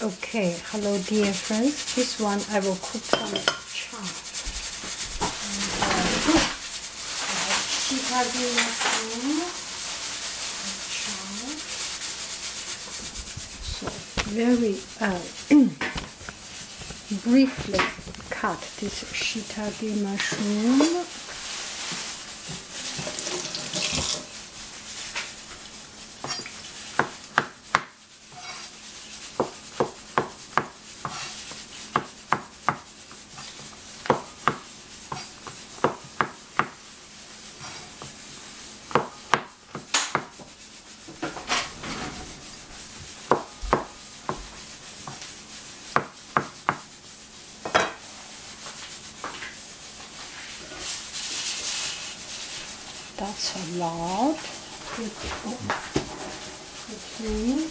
Okay, hello dear friends. This one I will cook some char. Shiitake mushroom char. So very briefly cut this shiitake mushroom. That's a lot. Okay.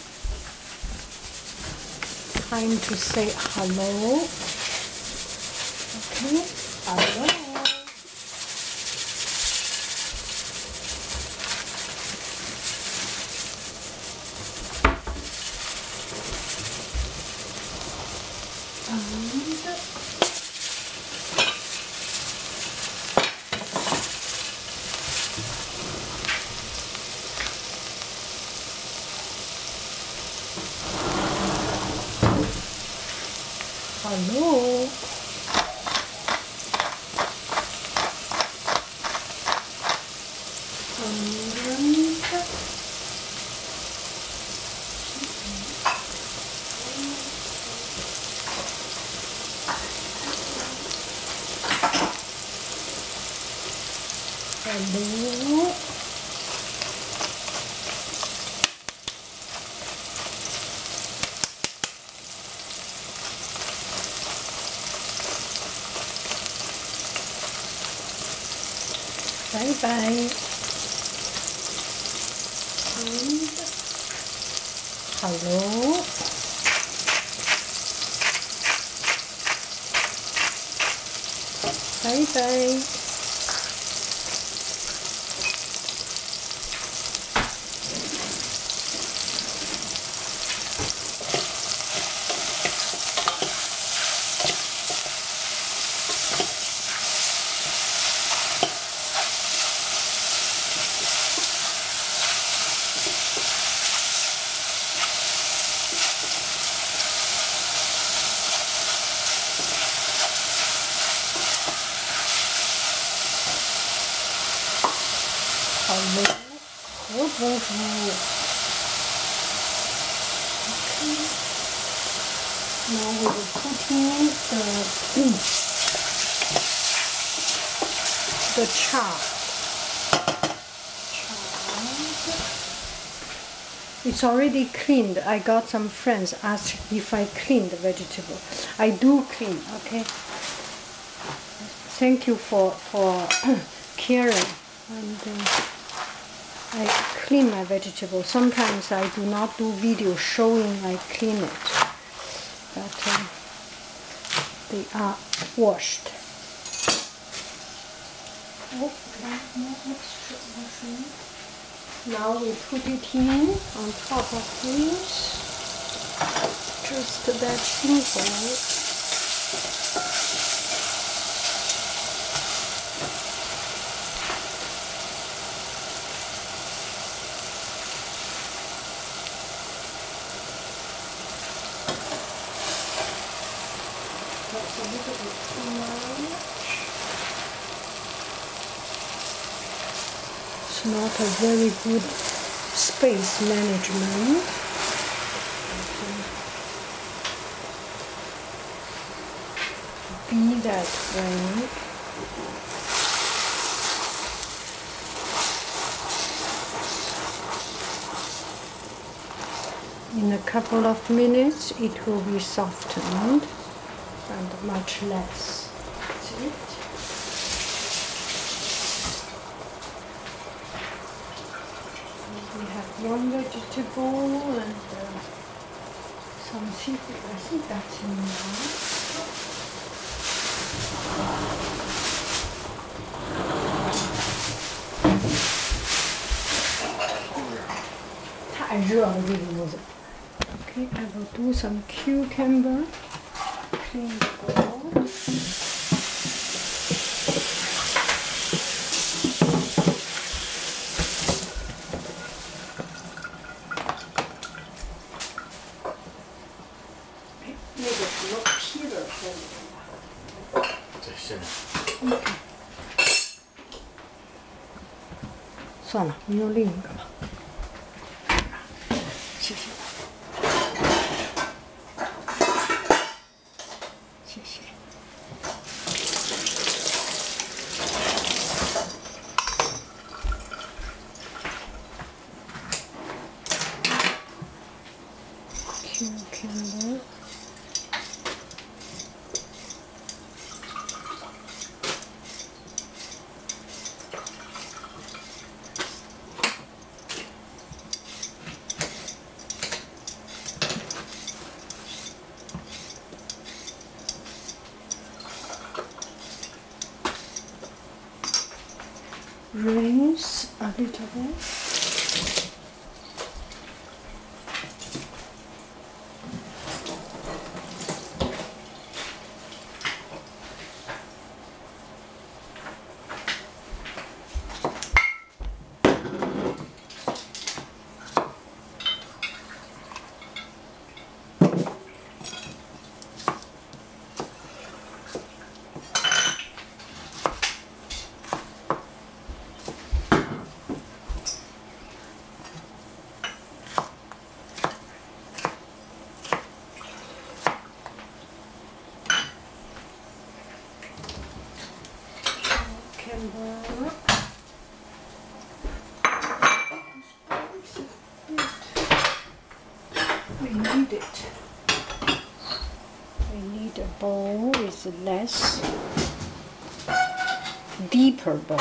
Time to say hello. Okay, hello. Hello. Hello. Bye bye. And hello. Bye bye. Hello. Oh, bonjour. Okay. Now we will put in the char. It's already cleaned. I got some friends asked if I clean the vegetable. I do clean, okay? Thank you for caring. And I clean my vegetables. Sometimes I do not do video showing I clean it, but they are washed. Oh, more extra mushroom. Now we put it in on top of this. Just that simple. That's a little bit too much. It's not a very good space management. Be that way. In a couple of minutes it will be softened and much less. That's it. We have one vegetable and some seafood. I think that's enough. 太热了，这个屋子。 Okay, I will do some cucumber. Clean the bowl.那个什么皮的在里面吧？ 这是。 算了，我用另一个吧。谢谢。谢谢。cucumber. Rinse a little bit. We need it. We need a bowl with less deeper bowl.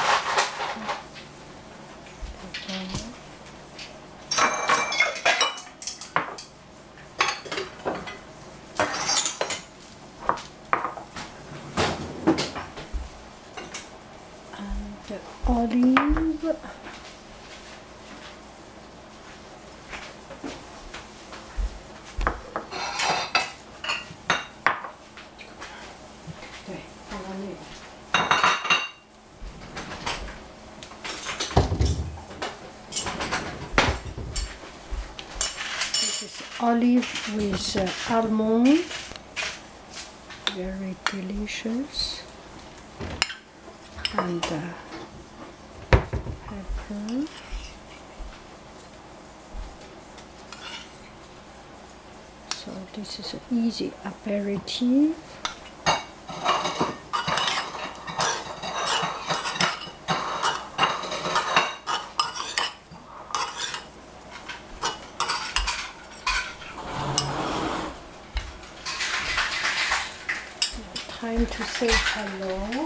Olive, this is olive with almond, very delicious, and pepper. So this is an easy aperitif. Time to say hello.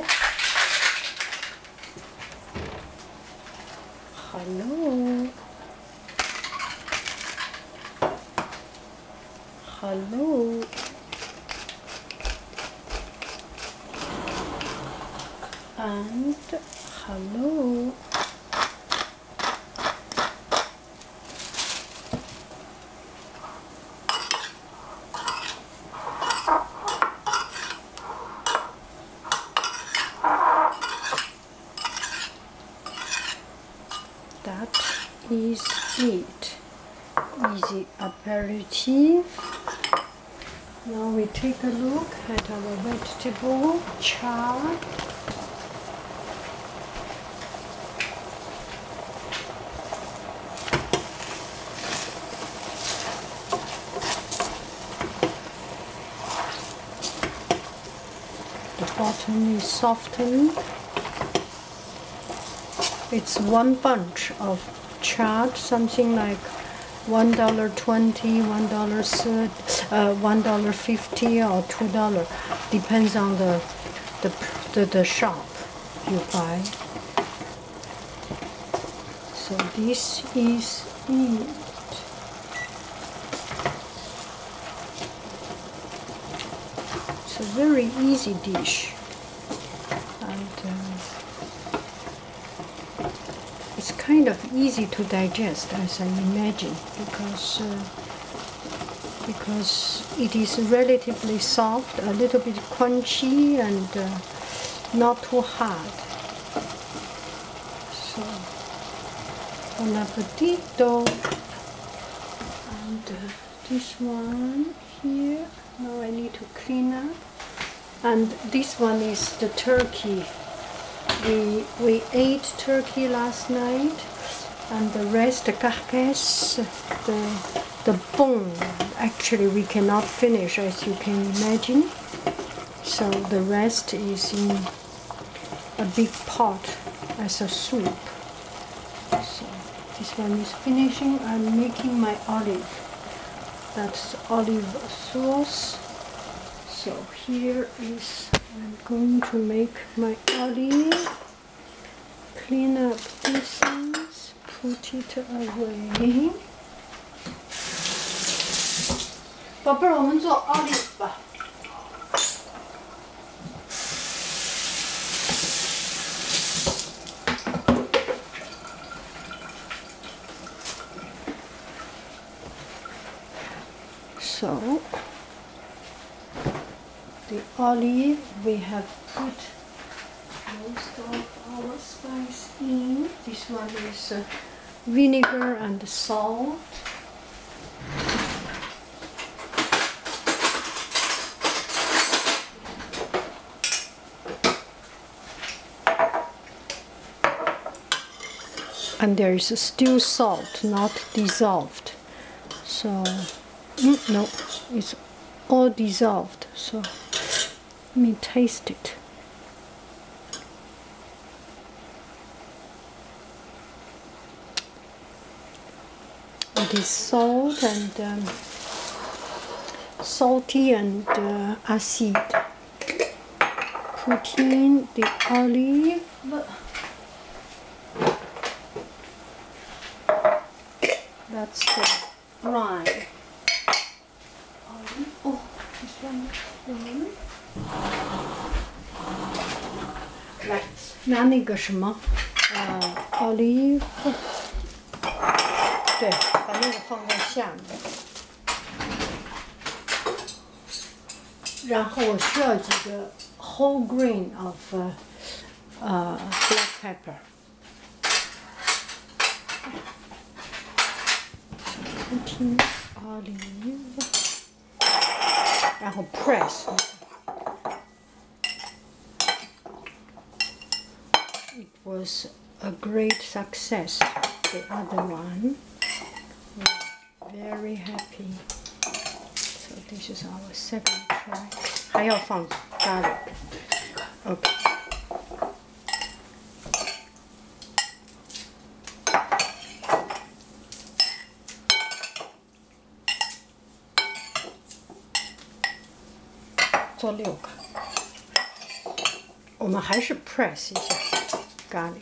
Hello. Hello. And hello. That is it. Easy aperitif. Now we take a look at our vegetable chard. The bottom is softened. It's one bunch of chard, something like $1.20, $1.30, $1.50 or $2. Depends on the shop you buy. So this is it. It's a very easy dish, and it's kind of easy to digest, as I imagine, because because it is relatively soft, a little bit crunchy, and not too hard. So, bon appetito. And this one here, now I need to clean up. And this one is the turkey. We ate turkey last night, and the rest, the carcass, the bone, actually we cannot finish, as you can imagine. So the rest is in a big pot as a soup. So this one is finishing. I'm making my olive. That's olive sauce. So here is, I'm going to make my olive, clean up these things, put it away. 宝贝儿，我们做 olive 吧。So, the olive, we have put most of our spice in. This one is vinegar and salt. And there is still salt, not dissolved. So, no, it's all dissolved. So, let me taste it. It is salt and salty and acid. Put in the olive. That's the brine. Olive. Oh, this one.来，拿那个什么，olive。对，把那个放在下面。然后我需要几个 whole grain of black pepper。putting olive， 然后 press。It was a great success. The other one, we're very happy. So this is our second try. 还要放 garlic. Okay. 做6个，我们还是 press 一下 garlic，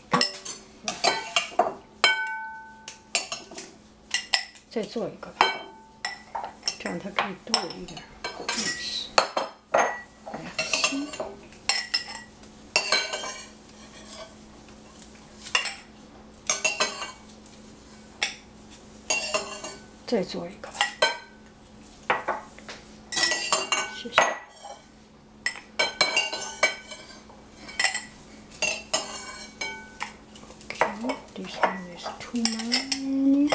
再做一个吧，这样它可以多一点。Yes. Merci. 再做一个吧，谢谢。This one is too many.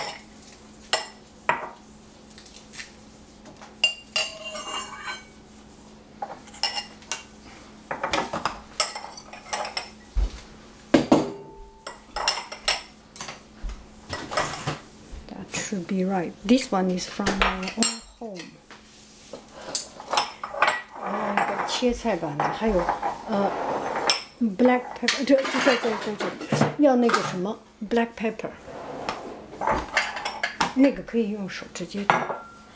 That should be right. This one is from our own home. 切菜板的，还有black pepper， 这要那个什么 black pepper， 那个可以用手直接打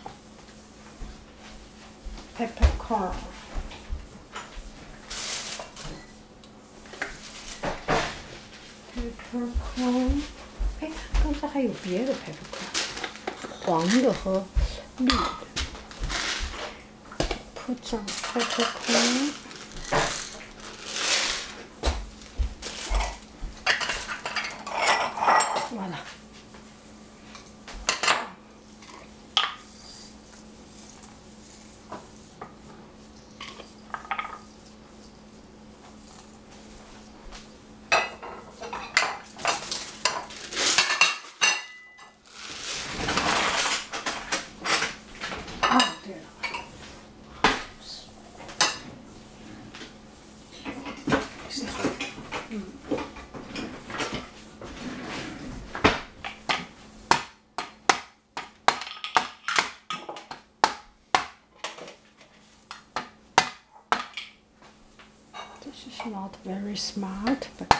peppercorn。peppercorn， 哎，刚才还有别的 peppercorn， 黄的和绿的。Put some peppercorn。完了。 This is not very smart, but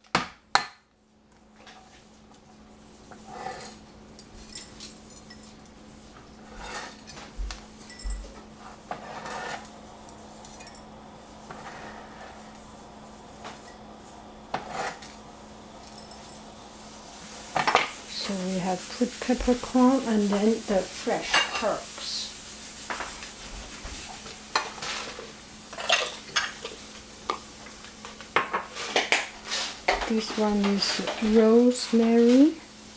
so we have put peppercorn and then the fresh herbs. This one is rosemary.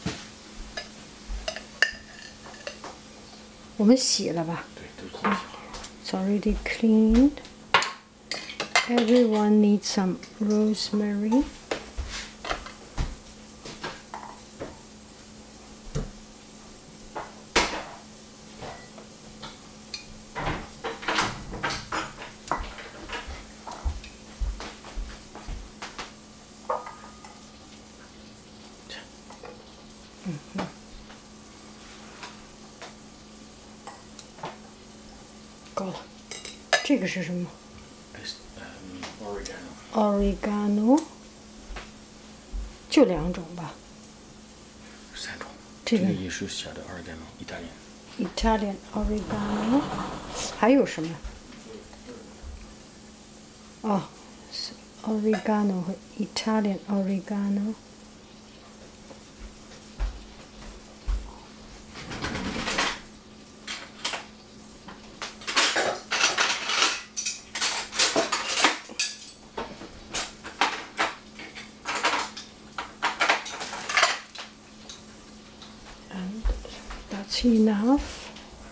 我们洗了吧？ It's already cleaned. Everyone needs some rosemary. Mm-hmm. 够了，这个是什么 ？Oregano。就2种吧。 3种。 这个也是小的 oregano，Italian。Italian oregano， 还有什么？哦 ，oregano 和 Italian oregano。 That's enough.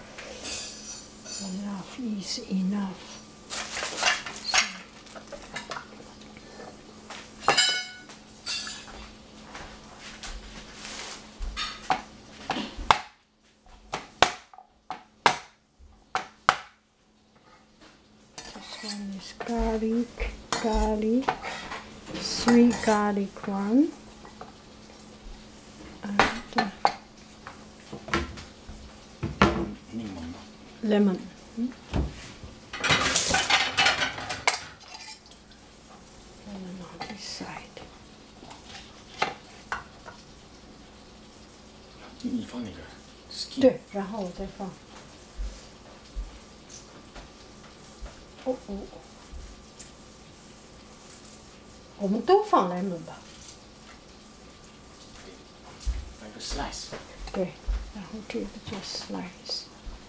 Enough is enough. This one is garlic, sweet garlic one. Lemon. Lemon on this side. 你放那个 skin。 对，然后我再放。哦哦，我们都放 lemon 吧。 放一个 slice。 对，然后这个做 slice。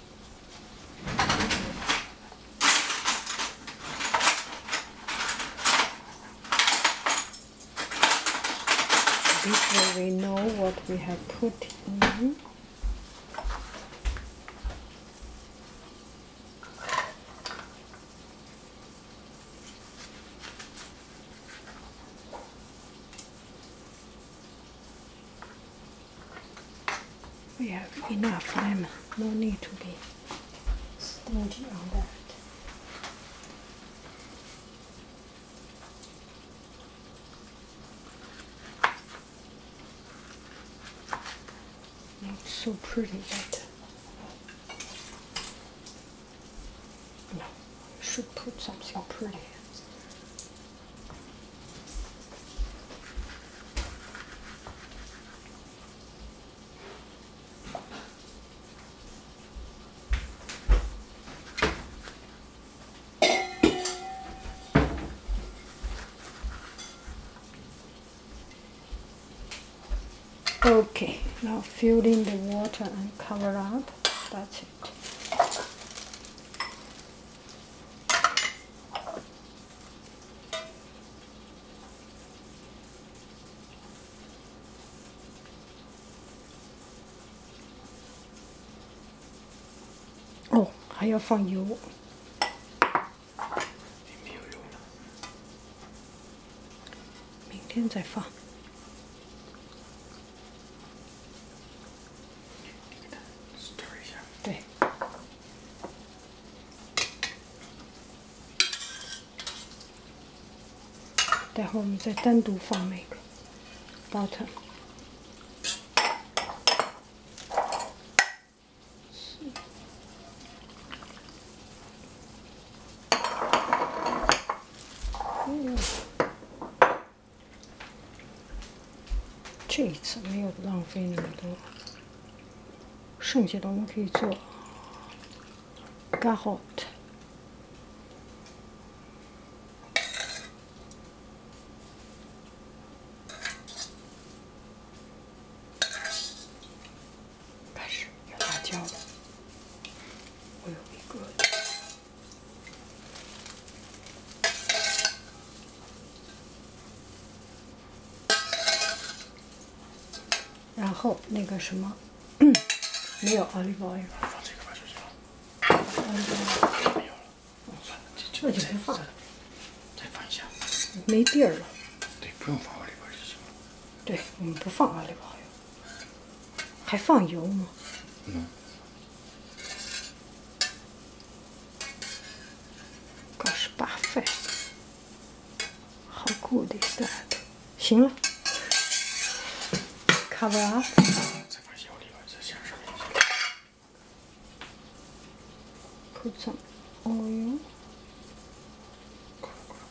This way we know what we have put in. We have enough lemon, no need to be stingy on that. Not so pretty, but no, we should put something pretty. Okay, now fill in the water and cover up. That's it. Oh, 还要放油。 没有油了。 明天再放。 对，待会儿我们再单独放那个 bottom。 这一次没有浪费那么多，剩下的我们可以做 carotte。开始有辣椒了，我有一个。然后那个什么，没有 olive oil。 放这个吧，就行了。没有了，算了， 这就不放了， 再放一下。 没地儿了。 对，不用放 olive oil 就行了。 对，我们不放 olive oil，还放油吗？ 嗯。 Gosh, parfait. How good is that? 行了。Cover up. 再放些 olive oil 在馅上面。 Put some oil. 够了，够了。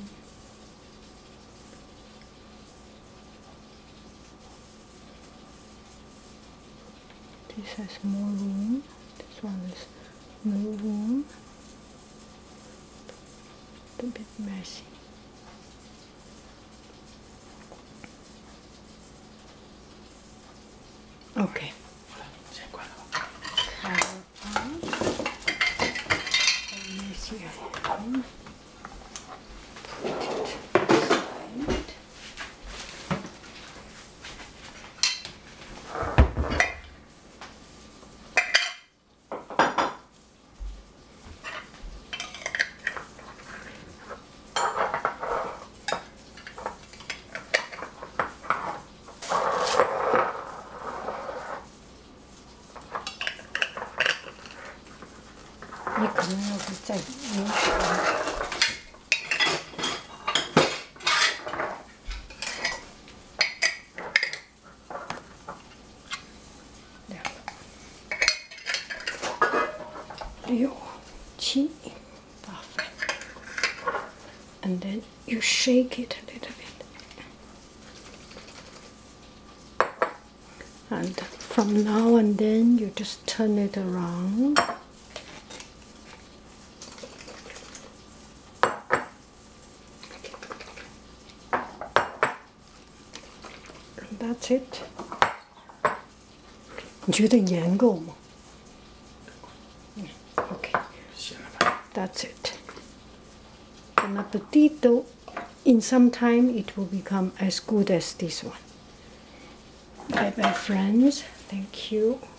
This has more room. This one is no room. A bit messy. Okay. 好了，先关了吧。 Cover up. Messy again. Put it aside.你可能要再流水了。6、7 perfect. And then you shake it a little bit. And from now and then you just turn it around. That's it. 你觉得盐够吗？Okay. 行了吧。 That's it. Bon appetito. In some time it will become as good as this one. Bye bye friends. Thank you.